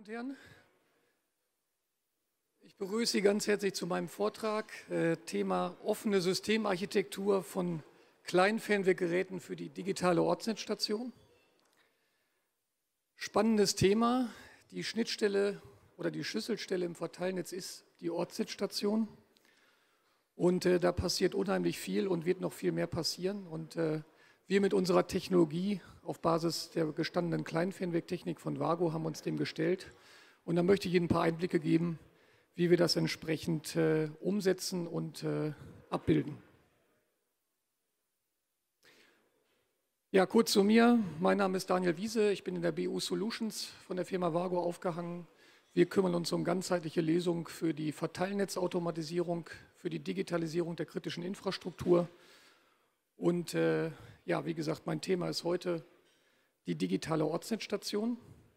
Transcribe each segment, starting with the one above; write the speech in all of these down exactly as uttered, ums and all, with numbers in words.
Herren, ich begrüße Sie ganz herzlich zu meinem Vortrag, äh, Thema offene Systemarchitektur von Kleinfernweggeräten für die digitale Ortsnetzstation. Spannendes Thema, die Schnittstelle oder die Schlüsselstelle im Verteilnetz ist die Ortsnetzstation und äh, da passiert unheimlich viel und wird noch viel mehr passieren und äh, wir mit unserer Technologie auf Basis der gestandenen Kleinfernwegtechnik von Vago haben uns dem gestellt. Und da möchte ich Ihnen ein paar Einblicke geben, wie wir das entsprechend äh, umsetzen und äh, abbilden. Ja, kurz zu mir. Mein Name ist Daniel Wiese. Ich bin in der B U Solutions von der Firma Vago aufgehangen. Wir kümmern uns um ganzheitliche Lösungen für die Verteilnetzautomatisierung, für die Digitalisierung der kritischen Infrastruktur. Und äh, ja, wie gesagt, mein Thema ist heute die digitale Ortsnetzstation.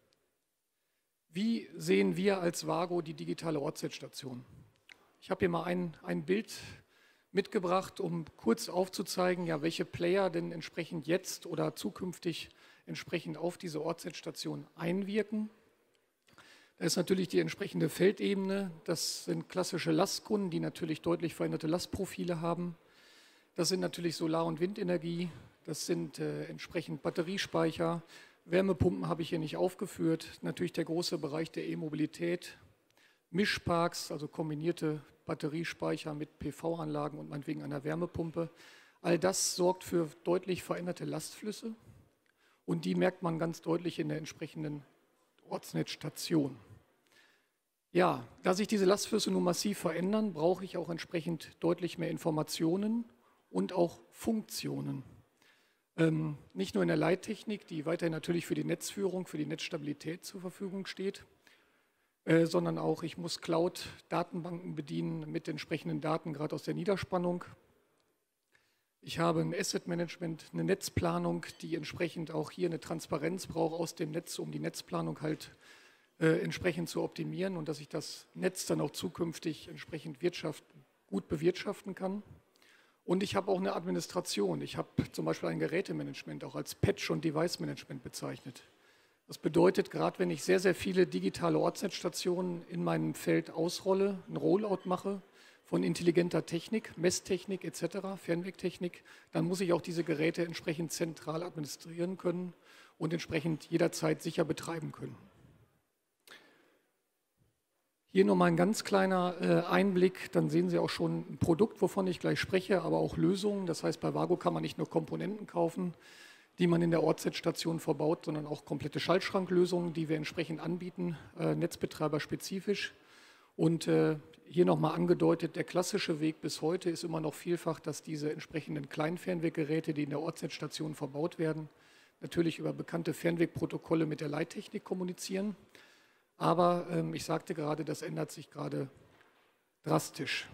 Wie sehen wir als Vago die digitale Ortsnetzstation? Ich habe hier mal ein, ein Bild mitgebracht, um kurz aufzuzeigen, ja, welche Player denn entsprechend jetzt oder zukünftig entsprechend auf diese Ortsnetzstation einwirken. Da ist natürlich die entsprechende Feldebene. Das sind klassische Lastkunden, die natürlich deutlich veränderte Lastprofile haben. Das sind natürlich Solar- und Windenergie, das sind äh, entsprechend Batteriespeicher, Wärmepumpen habe ich hier nicht aufgeführt, natürlich der große Bereich der E-Mobilität, Mischparks, also kombinierte Batteriespeicher mit P V-Anlagen und meinetwegen einer Wärmepumpe. All das sorgt für deutlich veränderte Lastflüsse und die merkt man ganz deutlich in der entsprechenden Ortsnetzstation. Ja, da sich diese Lastflüsse nun massiv verändern, brauche ich auch entsprechend deutlich mehr Informationen und auch Funktionen. Ähm, nicht nur in der Leittechnik, die weiterhin natürlich für die Netzführung, für die Netzstabilität zur Verfügung steht, äh, sondern auch, ich muss Cloud-Datenbanken bedienen mit entsprechenden Daten, gerade aus der Niederspannung. Ich habe ein Asset-Management, eine Netzplanung, die entsprechend auch hier eine Transparenz braucht aus dem Netz, um die Netzplanung halt äh, entsprechend zu optimieren und dass ich das Netz dann auch zukünftig entsprechend wirtschaft, gut bewirtschaften kann. Und ich habe auch eine Administration. Ich habe zum Beispiel ein Gerätemanagement auch als Patch- und Device-Management bezeichnet. Das bedeutet, gerade wenn ich sehr, sehr viele digitale Ortsnetzstationen in meinem Feld ausrolle, ein Rollout mache von intelligenter Technik, Messtechnik et cetera, Fernwegtechnik, dann muss ich auch diese Geräte entsprechend zentral administrieren können und entsprechend jederzeit sicher betreiben können. Hier nochmal ein ganz kleiner äh, Einblick, dann sehen Sie auch schon ein Produkt, wovon ich gleich spreche, aber auch Lösungen. Das heißt, bei Vago kann man nicht nur Komponenten kaufen, die man in der Ortsnetzstation verbaut, sondern auch komplette Schaltschranklösungen, die wir entsprechend anbieten, äh, netzbetreiberspezifisch. Und äh, hier nochmal angedeutet, der klassische Weg bis heute ist immer noch vielfach, dass diese entsprechenden Kleinfernweggeräte, die in der Ortsnetzstation verbaut werden, natürlich über bekannte Fernwegprotokolle mit der Leittechnik kommunizieren. Aber ähm, ich sagte gerade, das ändert sich gerade drastisch.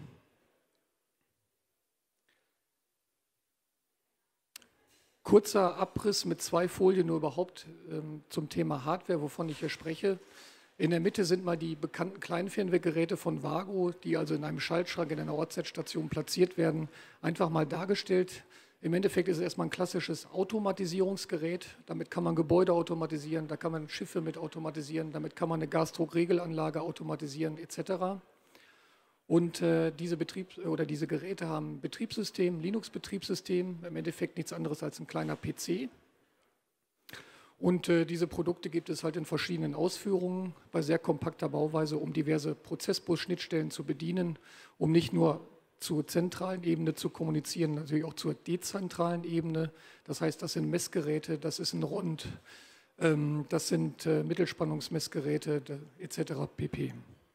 Kurzer Abriss mit zwei Folien nur überhaupt ähm, zum Thema Hardware, wovon ich hier spreche. In der Mitte sind mal die bekannten Kleinfernweggeräte von Vago, die also in einem Schaltschrank in einer Ortsnetzstation platziert werden, einfach mal dargestellt. Im Endeffekt ist es erstmal ein klassisches Automatisierungsgerät. Damit kann man Gebäude automatisieren, da kann man Schiffe mit automatisieren, damit kann man eine Gasdruckregelanlage automatisieren et cetera. Und äh, diese, Betriebs- oder diese Geräte haben ein Betriebssystem, Linux-Betriebssystem, im Endeffekt nichts anderes als ein kleiner P C. Und äh, diese Produkte gibt es halt in verschiedenen Ausführungen, bei sehr kompakter Bauweise, um diverse Prozessbus-Schnittstellen zu bedienen, um nicht nur zur zentralen Ebene zu kommunizieren, natürlich auch zur dezentralen Ebene. Das heißt, das sind Messgeräte, das ist ein Rond, ähm, das sind äh, Mittelspannungsmessgeräte et cetera pp.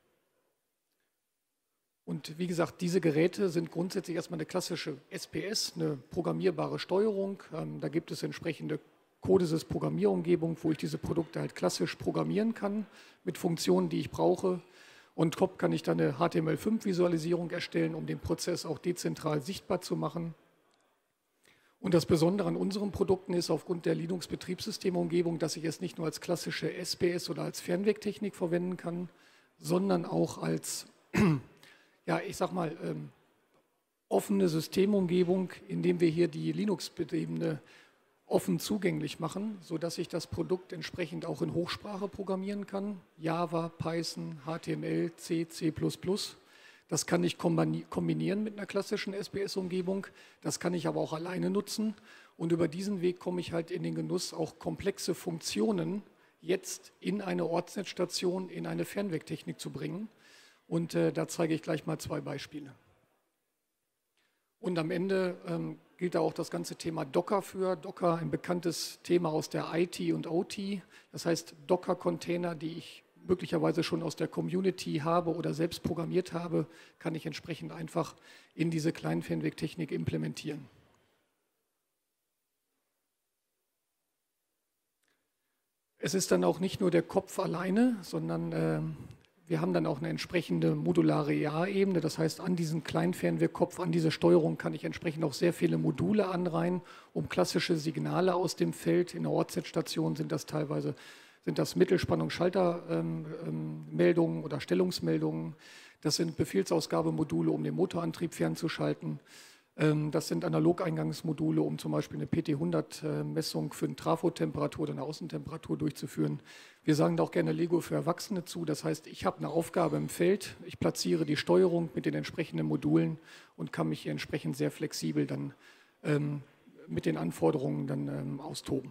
Und wie gesagt, diese Geräte sind grundsätzlich erstmal eine klassische S P S, eine programmierbare Steuerung. Ähm, da gibt es entsprechende Codesys-Programmierumgebung, wo ich diese Produkte halt klassisch programmieren kann mit Funktionen, die ich brauche. Und top kann ich dann eine H T M L fünf Visualisierung erstellen, um den Prozess auch dezentral sichtbar zu machen. Und das Besondere an unseren Produkten ist aufgrund der Linux-Betriebssystemumgebung, dass ich es nicht nur als klassische S P S oder als Fernwegtechnik verwenden kann, sondern auch als, ja, ich sag mal, ähm, offene Systemumgebung, indem wir hier die Linux-betriebene offen zugänglich machen, sodass ich das Produkt entsprechend auch in Hochsprache programmieren kann. Java, Python, H T M L, C, C plus plus. Das kann ich kombinieren mit einer klassischen S B S-Umgebung. Das kann ich aber auch alleine nutzen. Und über diesen Weg komme ich halt in den Genuss, auch komplexe Funktionen jetzt in eine Ortsnetzstation, in eine Fernwegtechnik zu bringen. Und äh, da zeige ich gleich mal zwei Beispiele. Und am Ende ähm, gilt da auch das ganze Thema Docker für. Docker, ein bekanntes Thema aus der I T und O T. Das heißt, Docker-Container, die ich möglicherweise schon aus der Community habe oder selbst programmiert habe, kann ich entsprechend einfach in diese Kleinfernwegtechnik implementieren. Es ist dann auch nicht nur der Kopf alleine, sondern äh, wir haben dann auch eine entsprechende modulare Ja-Ebene. Das heißt, an diesen Kleinfernwegkopf, an diese Steuerung kann ich entsprechend auch sehr viele Module anreihen, um klassische Signale aus dem Feld, in der Ortsnetzstation sind das teilweise sind das Mittelspannung-Schaltermeldungen ähm, ähm, oder Stellungsmeldungen. Das sind Befehlsausgabemodule, um den Motorantrieb fernzuschalten. Ähm, das sind Analogeingangsmodule, um zum Beispiel eine P T hundert-Messung für eine Trafotemperatur oder eine Außentemperatur durchzuführen. Wir sagen da auch gerne Lego für Erwachsene zu. Das heißt, ich habe eine Aufgabe im Feld, ich platziere die Steuerung mit den entsprechenden Modulen und kann mich hier entsprechend sehr flexibel dann ähm, mit den Anforderungen dann ähm, austoben.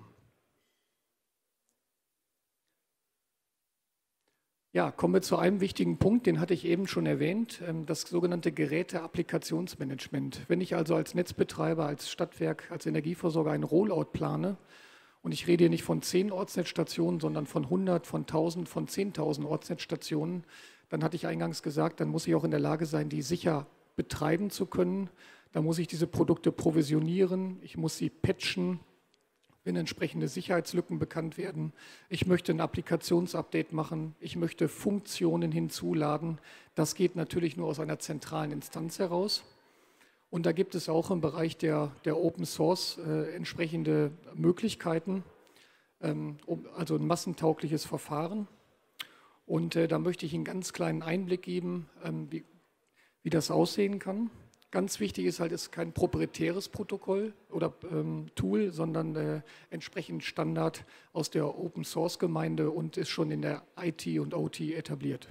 Ja, kommen wir zu einem wichtigen Punkt, den hatte ich eben schon erwähnt, das sogenannte Geräte-Applikationsmanagement. Wenn ich also als Netzbetreiber, als Stadtwerk, als Energieversorger einen Rollout plane, und ich rede hier nicht von zehn Ortsnetzstationen, sondern von hundert, von tausend, von zehntausend Ortsnetzstationen, dann hatte ich eingangs gesagt, dann muss ich auch in der Lage sein, die sicher betreiben zu können. Da muss ich diese Produkte provisionieren, ich muss sie patchen, wenn entsprechende Sicherheitslücken bekannt werden. Ich möchte ein Applikationsupdate machen. Ich möchte Funktionen hinzuladen. Das geht natürlich nur aus einer zentralen Instanz heraus. Und da gibt es auch im Bereich der, der Open Source äh, entsprechende Möglichkeiten, ähm, um, also ein massentaugliches Verfahren. Und äh, da möchte ich einen ganz kleinen Einblick geben, ähm, wie, wie das aussehen kann. Ganz wichtig ist halt, es ist kein proprietäres Protokoll oder ähm, Tool, sondern äh, entsprechend Standard aus der Open-Source-Gemeinde und ist schon in der I T und O T etabliert.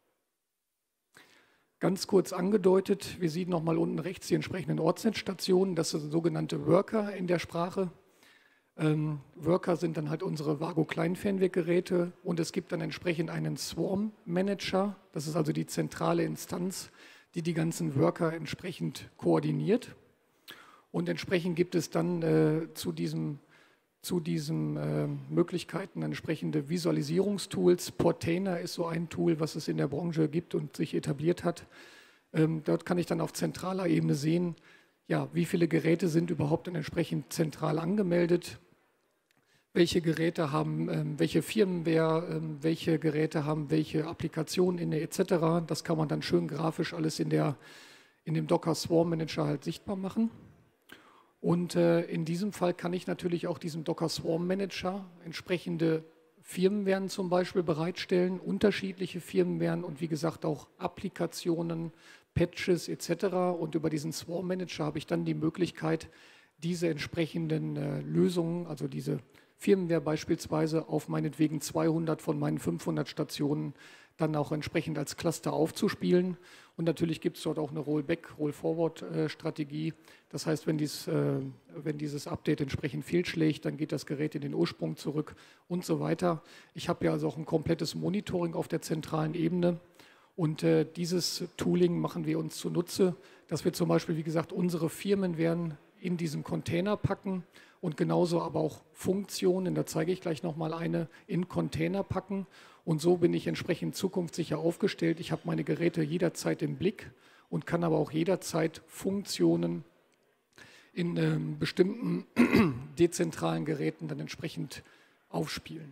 Ganz kurz angedeutet, wir sehen nochmal unten rechts die entsprechenden Ortsnetzstationen, das sind sogenannte Worker in der Sprache. Ähm, Worker sind dann halt unsere Vago-Kleinfernweggeräte und es gibt dann entsprechend einen Swarm-Manager, das ist also die zentrale Instanz, die die ganzen Worker entsprechend koordiniert. Und entsprechend gibt es dann äh, zu diesem, zu diesen äh, Möglichkeiten entsprechende Visualisierungstools. Portainer ist so ein Tool, was es in der Branche gibt und sich etabliert hat. Ähm, dort kann ich dann auf zentraler Ebene sehen, ja, wie viele Geräte sind überhaupt dann entsprechend zentral angemeldet. Welche Geräte haben ähm, welche Firmware, ähm, welche Geräte haben welche Applikationen inne et cetera. Das kann man dann schön grafisch alles in, der, in dem Docker Swarm Manager halt sichtbar machen. Und äh, in diesem Fall kann ich natürlich auch diesem Docker Swarm Manager entsprechende Firmwaren zum Beispiel bereitstellen, unterschiedliche Firmwaren und wie gesagt auch Applikationen, Patches et cetera. Und über diesen Swarm Manager habe ich dann die Möglichkeit, diese entsprechenden äh, Lösungen, also diese Firmware beispielsweise auf meinetwegen zweihundert von meinen fünfhundert Stationen dann auch entsprechend als Cluster aufzuspielen. Und natürlich gibt es dort auch eine Rollback-, Roll-Forward-Strategie. Das heißt, wenn, dies, äh, wenn dieses Update entsprechend fehlschlägt, dann geht das Gerät in den Ursprung zurück und so weiter. Ich habe ja also auch ein komplettes Monitoring auf der zentralen Ebene. Und äh, dieses Tooling machen wir uns zunutze, dass wir zum Beispiel, wie gesagt, unsere Firmware in diesen Container packen und genauso aber auch Funktionen, da zeige ich gleich nochmal eine, in Container packen. Und so bin ich entsprechend zukunftssicher aufgestellt. Ich habe meine Geräte jederzeit im Blick und kann aber auch jederzeit Funktionen in ähm, bestimmten dezentralen Geräten dann entsprechend aufspielen.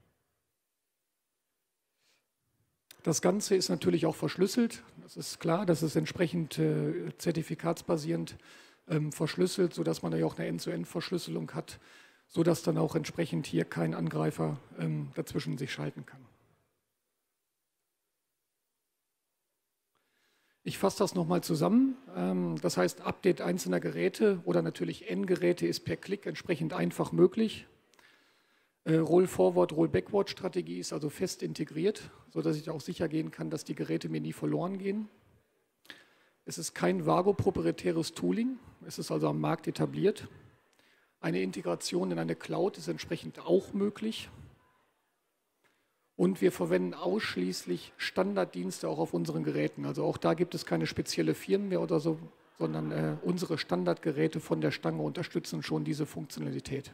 Das Ganze ist natürlich auch verschlüsselt. Das ist klar, das ist entsprechend äh, zertifikatsbasierend ähm, verschlüsselt, sodass man ja auch eine End-zu-End-Verschlüsselung hat, sodass dann auch entsprechend hier kein Angreifer ähm, dazwischen sich schalten kann. Ich fasse das nochmal zusammen. Das heißt, Update einzelner Geräte oder natürlich N-Geräte ist per Klick entsprechend einfach möglich. Roll-Forward, Roll-Backward-Strategie ist also fest integriert, sodass ich auch sicher gehen kann, dass die Geräte mir nie verloren gehen. Es ist kein Vago-proprietäres Tooling, es ist also am Markt etabliert. Eine Integration in eine Cloud ist entsprechend auch möglich. Und wir verwenden ausschließlich Standarddienste auch auf unseren Geräten. Also auch da gibt es keine spezielle Firmware oder so, sondern äh, unsere Standardgeräte von der Stange unterstützen schon diese Funktionalität.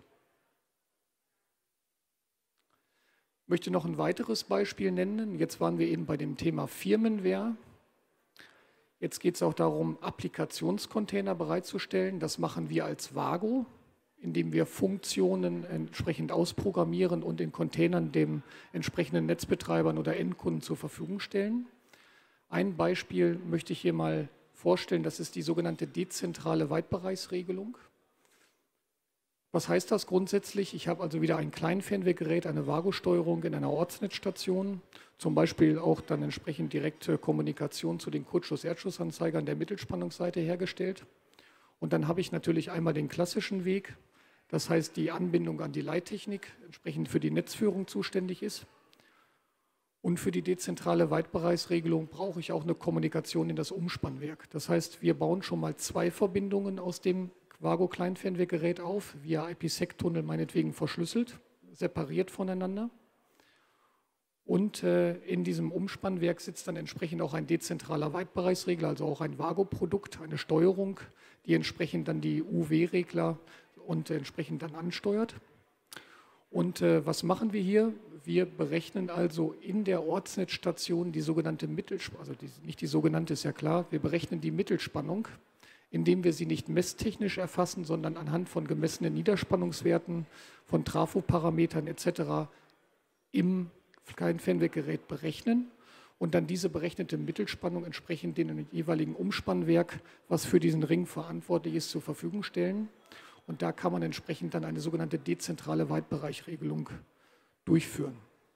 Ich möchte noch ein weiteres Beispiel nennen. Jetzt waren wir eben bei dem Thema Firmware. Jetzt geht es auch darum, Applikationscontainer bereitzustellen. Das machen wir als Vago, indem wir Funktionen entsprechend ausprogrammieren und in Containern dem entsprechenden Netzbetreibern oder Endkunden zur Verfügung stellen. Ein Beispiel möchte ich hier mal vorstellen, das ist die sogenannte dezentrale Weitbereichsregelung. Was heißt das grundsätzlich? Ich habe also wieder ein Kleinfernwehrgerät, eine Vago-Steuerung in einer Ortsnetzstation, zum Beispiel auch dann entsprechend direkte Kommunikation zu den Kurzschluss-Erdschussanzeigern der Mittelspannungsseite hergestellt. Und dann habe ich natürlich einmal den klassischen Weg, das heißt die Anbindung an die Leittechnik, entsprechend für die Netzführung zuständig ist. Und für die dezentrale Weitbereichsregelung brauche ich auch eine Kommunikation in das Umspannwerk. Das heißt, wir bauen schon mal zwei Verbindungen aus dem Vago-Kleinfernwehrgerät auf, via I P sec-Tunnel meinetwegen verschlüsselt, separiert voneinander. Und äh, in diesem Umspannwerk sitzt dann entsprechend auch ein dezentraler Weitbereichsregler, also auch ein Vago-Produkt, eine Steuerung, die entsprechend dann die U W-Regler und äh, entsprechend dann ansteuert. Und äh, was machen wir hier? Wir berechnen also in der Ortsnetzstation die sogenannte Mittelspannung, also die, nicht die sogenannte, ist ja klar, wir berechnen die Mittelspannung, indem wir sie nicht messtechnisch erfassen, sondern anhand von gemessenen Niederspannungswerten, von Trafoparametern et cetera im Kleinfernwehrgerät berechnen und dann diese berechnete Mittelspannung entsprechend dem jeweiligen Umspannwerk, was für diesen Ring verantwortlich ist, zur Verfügung stellen. Und da kann man entsprechend dann eine sogenannte dezentrale Weitbereichregelung durchführen.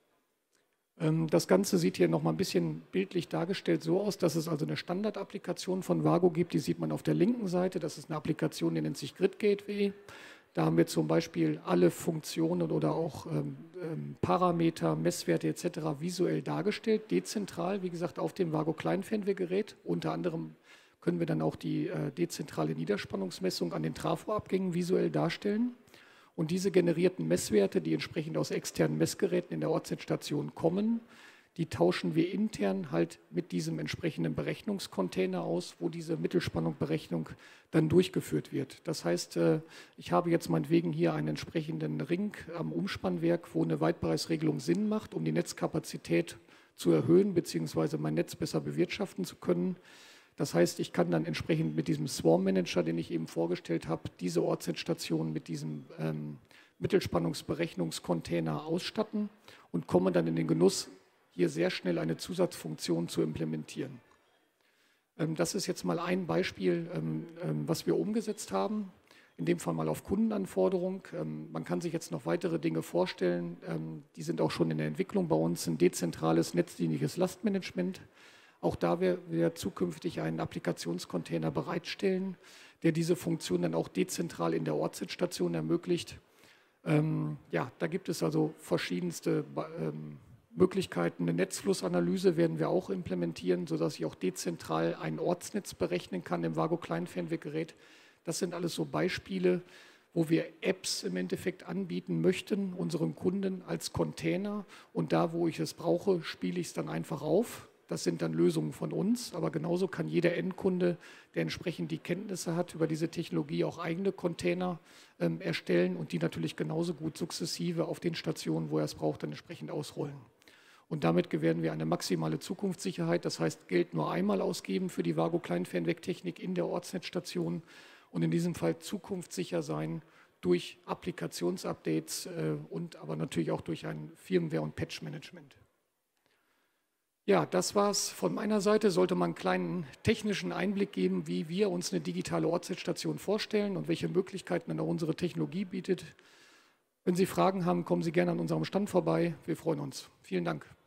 Das Ganze sieht hier noch mal ein bisschen bildlich dargestellt so aus, dass es also eine Standardapplikation von Vago gibt, die sieht man auf der linken Seite. Das ist eine Applikation, die nennt sich Grid Gateway. Da haben wir zum Beispiel alle Funktionen oder auch ähm, Parameter, Messwerte et cetera visuell dargestellt, dezentral, wie gesagt, auf dem Vago Kleinfernwehrgerät. Unter anderem können wir dann auch die äh, dezentrale Niederspannungsmessung an den Trafoabgängen visuell darstellen. Und diese generierten Messwerte, die entsprechend aus externen Messgeräten in der Ortsnetzstation kommen, die tauschen wir intern halt mit diesem entsprechenden Berechnungscontainer aus, wo diese Mittelspannungsberechnung dann durchgeführt wird. Das heißt, ich habe jetzt meinetwegen hier einen entsprechenden Ring am Umspannwerk, wo eine Weitbereichsregelung Sinn macht, um die Netzkapazität zu erhöhen bzw. mein Netz besser bewirtschaften zu können. Das heißt, ich kann dann entsprechend mit diesem Swarm Manager, den ich eben vorgestellt habe, diese Ortsnetzstation mit diesem ähm, Mittelspannungsberechnungscontainer ausstatten und komme dann in den Genuss, hier sehr schnell eine Zusatzfunktion zu implementieren. Ähm, das ist jetzt mal ein Beispiel, ähm, ähm, was wir umgesetzt haben, in dem Fall mal auf Kundenanforderung. Ähm, man kann sich jetzt noch weitere Dinge vorstellen, ähm, die sind auch schon in der Entwicklung bei uns, ein dezentrales netzdienliches Lastmanagement. Auch da werden wir zukünftig einen Applikationscontainer bereitstellen, der diese Funktion dann auch dezentral in der Ortsnetzstation ermöglicht. Ähm, ja, da gibt es also verschiedenste ähm, Möglichkeiten. Eine Netzflussanalyse werden wir auch implementieren, sodass ich auch dezentral ein Ortsnetz berechnen kann im Vago Kleinfernwehrgerät. Das sind alles so Beispiele, wo wir Apps im Endeffekt anbieten möchten, unseren Kunden als Container. Und da, wo ich es brauche, spiele ich es dann einfach auf. Das sind dann Lösungen von uns, aber genauso kann jeder Endkunde, der entsprechend die Kenntnisse hat über diese Technologie, auch eigene Container ähm, erstellen und die natürlich genauso gut sukzessive auf den Stationen, wo er es braucht, dann entsprechend ausrollen. Und damit gewähren wir eine maximale Zukunftssicherheit, das heißt Geld nur einmal ausgeben für die Vago Kleinfernwegtechnik in der Ortsnetzstation und in diesem Fall zukunftssicher sein durch Applikationsupdates äh, und aber natürlich auch durch ein Firmware- und Patch-Management. Ja, das war es von meiner Seite. Sollte man einen kleinen technischen Einblick geben, wie wir uns eine digitale Ortsnetzstation vorstellen und welche Möglichkeiten dann auch unsere Technologie bietet. Wenn Sie Fragen haben, kommen Sie gerne an unserem Stand vorbei. Wir freuen uns. Vielen Dank.